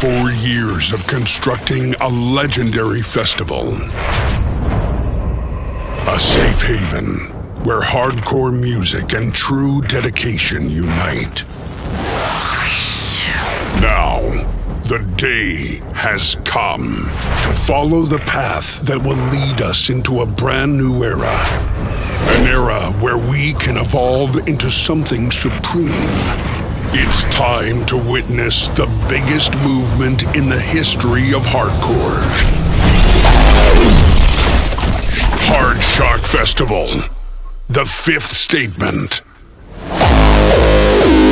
4 years of constructing a legendary festival. A safe haven where hardcore music and true dedication unite. Now, the day has come to follow the path that will lead us into a brand new era. An era where we can evolve into something supreme. It's time to witness the biggest movement in the history of hardcore. Hardshock Festival. The fifth statement.